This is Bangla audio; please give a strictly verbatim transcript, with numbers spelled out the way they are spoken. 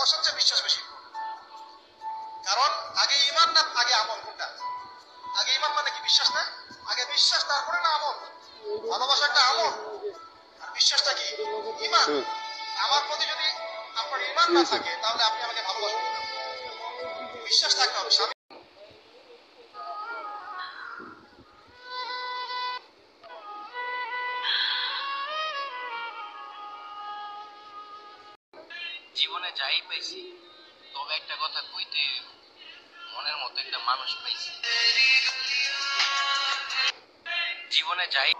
ভালোবাসার চেয়ে বিশ্বাস বেশি। কারণ আগে ইমান না আগে আমল? কোনটা আগে? ইমান মানে কি বিশ্বাস না? আগে বিশ্বাস তারপরে না আমল? ভালোবাসা একটা আমল, আর বিশ্বাসটা কি? ইমান। আমার প্রতি যদি আপনার ইমান না থাকে তাহলে আপনি আমাকে ভালোবাসবেন না। বিশ্বাস থাকতে হবে। স্বামী জীবনে যাই পাইছি, তবে একটা কথা কইতে, মনের মতো একটা মানুষ পাইছি। জীবনে যাই